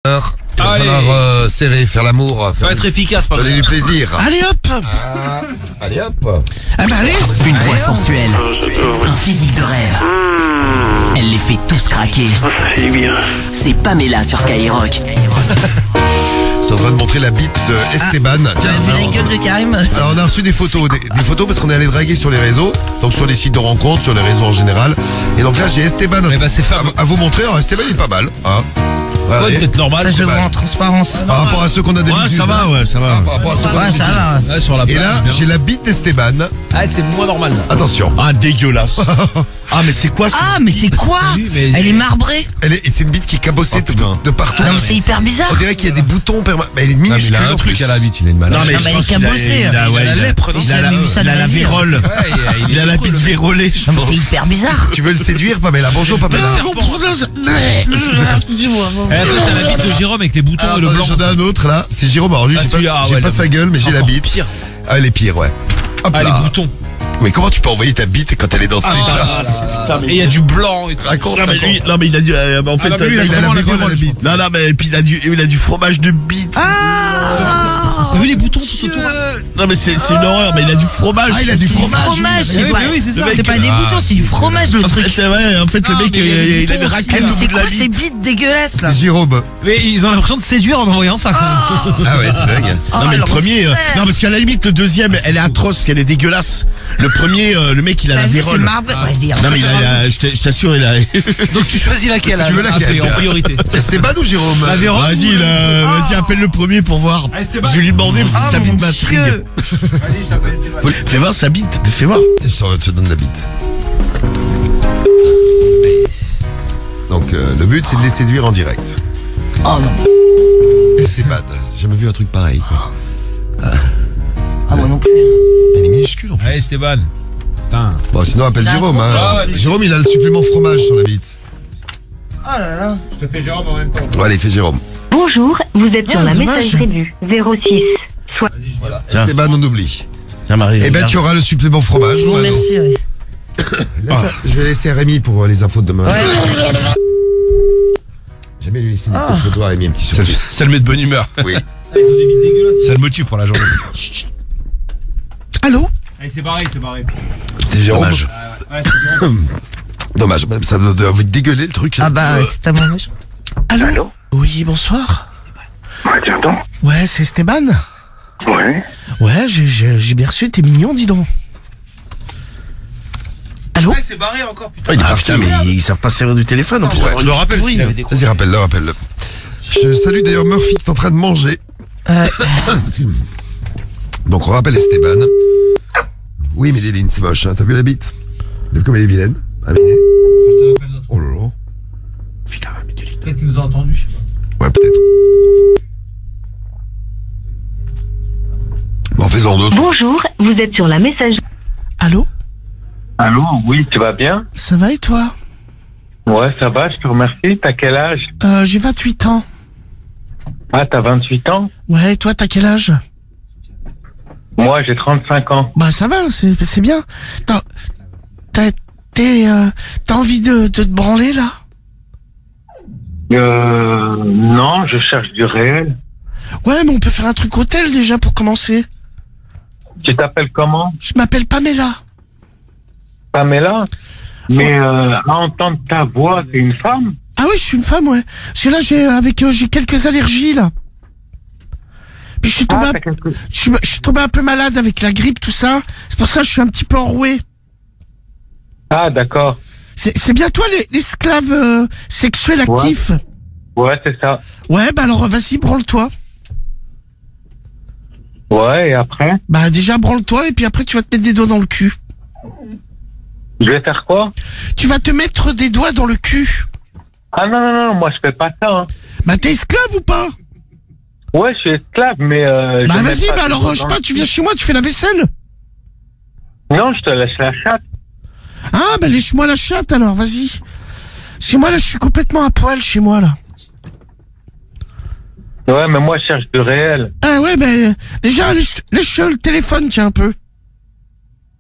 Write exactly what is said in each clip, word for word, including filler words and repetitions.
heure. Il va Allez. falloir euh, serrer, faire l'amour, Faut faire être efficace, pas donner mal. du plaisir. Allez hop Ah, allez hop. Ah bah allez Une voix sensuelle, un physique de rêve. Elle les fait tous craquer. C'est Pamela sur Skyrock. Je suis en train de montrer la bite de Esteban. Tu Tiens, as vu la alors, gueule de Karim? alors, on a reçu des photos, des, des photos parce qu'on est allé draguer sur les réseaux, donc sur les sites de rencontres, sur les réseaux en général. Et donc là, j'ai Esteban Eh ben, c'est fameux. à, à vous montrer. Alors Esteban, il est pas mal. Hein. Ouais, Regardez. peut-être normal. Ça, je c'est vois pas- en transparence. Par rapport à ceux qu'on a d'habitude. Ouais, ça va, ouais, ça va. Par rapport à ceux qu'on a Ouais, ça d'habitude. va. Ouais, sur la Et plage, là, bien. j'ai la bite d'Esteban. Ah, c'est moins normal. Attention. Ah, dégueulasse. Ah, mais c'est quoi ça? Ah, mais c'est quoi? Oui, mais Elle c'est- est marbrée. Elle est, et c'est une bite qui est cabossée Oh, de, putain. de partout. Non, mais c'est hyper bizarre. On dirait qu'il y a des boutons permanents. Mais elle est Ah, mais minuscule. il a un en truc plus. à la bite, il a une maladie. Non, mais je elle est pense qu'il a- cabossée. il a- Il a ouais, la il a- lèpre, non? J'ai Il a la, jamais vu ça il de a ma la vie. vérole. Ouais, il a- il Il est a la cool, bite le- vérolée, je Non, mais c'est pense. hyper bizarre. Tu veux le séduire, Pamela? Bonjour, Pamela. Serpent. Dis-moi, Eh, toi, t'as la bite de Jérôme avec les boutons Alors, et le attendez, blanc. j'en ai un autre là, c'est Jérôme. Alors lui, Ah, j'ai celui-là, pas, ah j'ai ouais, pas là, sa gueule, mais c'est j'ai la encore bite. pire. Ah, elle est pire, ouais. Hop Ah, là. les boutons. Mais comment tu peux envoyer ta bite quand elle est dans ce Ah, état? là, là. Et il y a du blanc et tout. Raconte, Non mais lui, raconte. non mais il a du, euh, en fait, Ah, bah, lui, il a euh, Il a la vraiment la vérole à la vérole, bite. non non mais et puis il a du, il a du fromage de bite. T'as vu les boutons tout autour? Non mais c'est, c'est une horreur, mais il a du fromage. Ah, il a du C'est du fromage. fromage, c'est Oui, pas, oui, oui, c'est ça. c'est pas des Ah. boutons, c'est du fromage le En truc. fait, ouais, en fait le Ah, mec, mais il y a euh, des il a boutons une aussi, raclette Ah, mais au bout c'est de la quoi ces bite. bites dégueulasses là? C'est Jérôme. Mais ils ont l'impression de séduire en envoyant ça. Ah ouais, c'est dingue. Oh, Non mais le l'enfer. premier, euh, non parce qu'à la limite le deuxième, elle est atroce, qu'elle est dégueulasse. Le premier, euh, le mec il a T'as la vu, c'est vérole. marbré. Ouais, dis, Non mais il a, il a- je t'ai- je t'assure, il a. Donc tu choisis laquelle? Tu veux à- à- laquelle, En tiens priorité. Esteban ou Jérôme? La vérole. Vas-y, là, vas-y, appelle le premier pour voir. Ah, Esteban. Je vais lui demander parce que Ah, sa mon bite m'intrigue. Dieu. Fais voir sa bite, fais voir. Je te, je te donne la bite. Donc euh, le but c'est de les séduire en direct. Oh non. Esteban, j'ai jamais vu un truc pareil. Quoi. Ah, moi non plus. Il est minuscule en plus. Allez, Esteban. Putain. Bon, sinon appelle Il a un Jérôme. gros- Hein. Ah, ouais, Jérôme, il a le supplément fromage sur la bite. Oh là là. Je te fais Jérôme en même temps. Bon, allez, fais Jérôme. Bonjour, vous êtes sur Ah, la dommage. messagerie du zéro six. Soit Tiens. Esteban, on oublie. Tiens, Marie. Eh ben, regarde. tu auras le supplément fromage. Je vous Mano. remercie, oui. Laisse la- Je vais laisser Rémi pour euh, les infos de demain. Ouais, Jamais lui laisser une petite photo à Rémi, un petit Ça, surprise. ça le met de bonne humeur. Oui. Ils ont des bites dégueulasses. Ça le motive pour la journée. Allô? Allez, c'est barré, c'est barré. C'était Jérôme. Dommage. Ouais, c'est Jérôme. Dommage, même ça me donne envie de dégueuler le truc. Ah bah, c'est à moi. Allô? Allô? Oui, bonsoir. Ouais, tiens donc. Ouais, c'est Esteban. Ouais. Ouais, j'ai- j'ai j'ai bien reçu, t'es mignon, dis donc. Allô? Ouais, c'est barré encore, putain. Ah, il est Ah parti. putain, mais ils savent pas se servir du téléphone en plus. Je le rappelle s'il avait des Vas-y, rappelle-le, rappelle-le. Je salue d'ailleurs Murphy qui est en train de manger. Euh, Donc on rappelle Esteban. Oui, mais Déline, c'est moche, hein. T'as vu la bite? T'as vu comme elle est vilaine? Aminée. Oh là là. Peut-être qu'il nous a entendus, je sais pas. Ouais, peut-être. Bon, faisons d'autres. Bonjour, vous êtes sur la messagerie. allô? Allô, oui, tu vas bien? Ça va et toi? Ouais, ça va, je te remercie. T'as quel âge? Euh, j'ai vingt-huit ans. Ah, t'as vingt-huit ans? Ouais, et toi, t'as quel âge? Moi, j'ai trente-cinq ans. Bah, ça va, c'est c'est bien. T'as t'as t'es, euh, t'as envie de, de te branler, là? Euh, non, je cherche du réel. Ouais, mais on peut faire un truc hôtel, déjà, pour commencer. Tu t'appelles comment? Je m'appelle Pamela. Pamela? Mais euh, à entendre ta voix, t'es une femme? Ah oui, je suis une femme, ouais. Parce que là, j'ai avec euh, j'ai quelques allergies, là. Puis je suis tombé, Ah, un, t'as quelque... je, suis- je suis tombé un peu malade avec la grippe, tout ça. C'est pour ça que je suis un petit peu enroué. ah d'accord. C'est c'est bien toi, les- l'esclave euh, sexuel actif? Ouais, c'est ça. Ouais, bah alors, vas-y, branle-toi. Ouais, et après? Bah déjà, branle-toi, et puis après, tu vas te mettre des doigts dans le cul. Je vais faire quoi? Tu vas te mettre des doigts dans le cul. Ah non, non, non, moi, je fais pas ça, hein. Bah t'es esclave ou pas? Ouais, je suis esclave, mais euh... Bah je mets vas-y, pas bah de alors, doigts euh, je sais dans pas, le tu cul. viens chez moi, tu fais la vaisselle. Non, je te laisse la chatte. Ah, bah lèche-moi la chatte alors, vas-y. Chez moi, là, je suis complètement à poil chez moi, là. Ouais, mais moi, je cherche du réel. Ah ouais, ben, déjà, lèche, lèche le téléphone, tiens, un peu.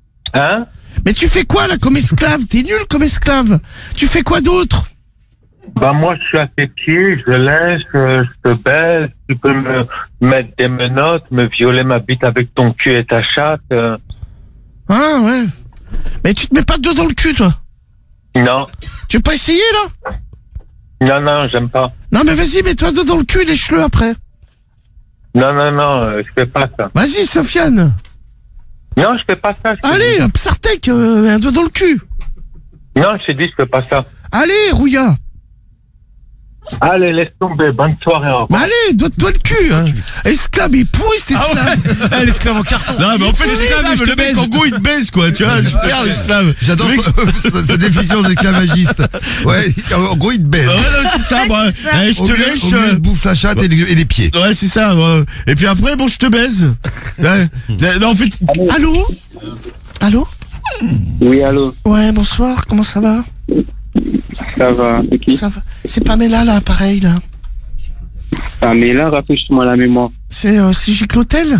Hein? Mais tu fais quoi, là, comme esclave? T'es nul comme esclave. Tu fais quoi d'autre? Bah moi, je suis à tes pieds, je laisse, euh, je te baise, tu peux me mettre des menottes, me violer ma bite avec ton cul et ta chatte. euh. Ah, ouais. Mais tu te mets pas de doigts dans le cul, toi? Non, Tu veux pas essayer, là? non, non, j'aime pas. Non, mais vas-y, mets-toi de dans le cul et lèche-le après. Non, non, non, euh, je fais pas ça. Vas-y, Sofiane. Non, je fais pas ça. je te Allez, dis. Psartek, euh, un doigt dans le cul. Non, je t'ai dit, je fais pas ça. Allez, Rouilla. Allez, laisse tomber, bonne soirée. au revoir. Mais allez, doigt-toi le cul. Hein. Esclave, il est pourri cet esclave. Ah, l'esclave en carton. Non, mais en fait, Oui, l'esclave, là, il je te te baise. baise. En gros, il te baise, quoi, tu vois. Super, l'esclave. J'adore Le mec- sa, sa- sa définition d'esclavagiste. Ouais, en gros, il te baise. Ouais, non, c'est ça, bah, eh, je Au te mieux- lèche. Au mieux, euh, il te bouffe la chatte et, le- et les pieds. Ouais, c'est ça, ouais. Et puis après, bon, je te baise. Ouais. Non, en fait, Allô? Allô? Oui, allô, Ouais, bonsoir, comment ça va? ça va, c'est qui? Ça va. C'est Pamela, là, pareil, là. Ah, mais là, rafraîchis-moi la mémoire. C'est euh, c'est Gic l'hôtel?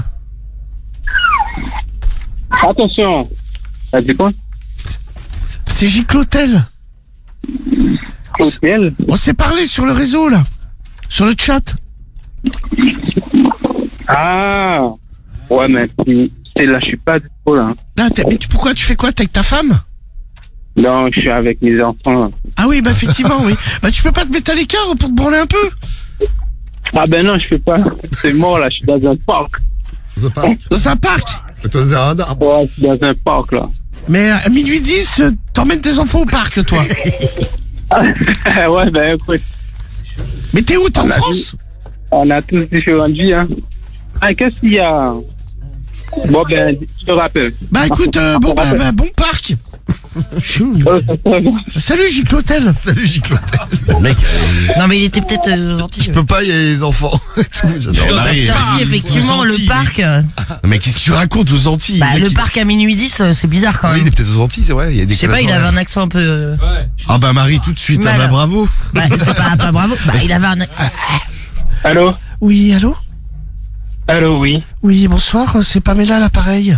Attention. T'as dit quoi? C'est Gic l'hôtel. Hôtel? On s'est parlé sur le réseau, là. Sur le chat. Ah. Ouais, mais c'est là, je suis pas dispo, là. Là, t'es- mais tu, pourquoi tu fais quoi? T'es avec ta femme? Non, je suis avec mes enfants, là. Ah oui, bah effectivement, oui. Bah tu peux pas te mettre à l'écart pour te branler un peu? Ah ben non, je fais pas. C'est mort, là, je suis dans un parc. The Park. Dans un parc. Toi, c'est un arbre. Ouais, je suis dans un parc, là. Mais à minuit dix, euh, t'emmènes tes enfants au parc, toi. Ouais, ben écoute, Mais t'es où? T'es en On a France? on a tous différentes vies, hein. Ah, qu'est-ce qu'il y a? Bon, ben, je te rappelle. Bah écoute, euh, bon bah, bah, bon parc. Chou. Oh, ça, ça va. Salut Gic l'hôtel. Salut, Giclotel. mec, Non, mais il était peut-être euh, gentil. Je peux pas, il y a les enfants. et tout, J'adore. Non, À cette heure-ci, effectivement, aux le Antilles, parc. euh, mais qu'est-ce que tu racontes aux Antilles? Bah, mec, le il- parc à minuit dix, euh, c'est bizarre quand Oui, il même. est peut-être aux Antilles, c'est vrai. Il y a des Je sais pas, il avait un accent un peu. euh, Ouais. Ah bah Marie, tout de suite, ah Mal. bah bravo. Bah, c'est pas, pas bravo. Bah, il avait un. Allô? Oui, allô? Allô, oui. Oui, bonsoir, c'est Pamela l'appareil.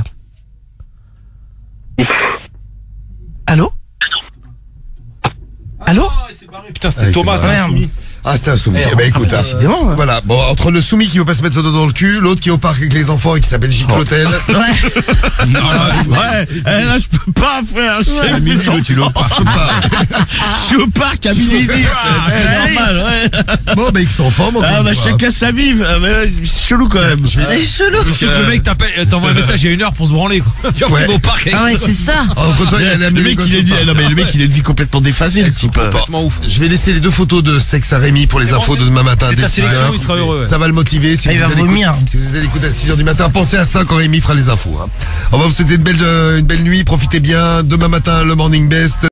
Allô? Allô? Ah, c'est barré. Putain, c'était Ouais, Thomas, c'est c'était barré. un soumis. Ah, c'était un soumis. Eh ben, écoute, hein. Décidément. hein. Voilà, bon, entre le soumis qui veut pas se mettre le dos dans le cul, l'autre qui est au parc avec les enfants et qui s'appelle Giclotel. Ouais. Non, ouais, eh, là, je peux pas, frère. Je suis mes tu le parc pas. Je suis au parc à minuit dix. C'est normal, ouais. Bon, bah, ils sont en forme. Ah, encore bah, une fois. chacun sa vie. Ah, mais ouais, c'est chelou quand même. C'est chelou. Surtout que le mec t'appelle, euh, t'envoie un message il y a une heure pour se branler, quoi. Tu Ouais. vas au parc avec Ah ouais, c'est ça. Entre temps, il allait Le amener les mec, gosses il a au une parc. non, mais le mec, il a une vie complètement déphasée, le type. complètement ouf. Je vais laisser les deux photos de sexe à Rémi pour les C'est bon, infos de c'est- demain matin c'est dès ta six sélection, heures. il sera heureux, ouais. Ça va le motiver. Si Ah, vous il va êtes à l'écoute- vomir. Si vous êtes à l'écoute à six heures du matin, pensez à ça quand Rémi fera les infos. hein. On va vous souhaiter une belle, euh, une belle nuit. Profitez bien. Demain matin, le Morning Best.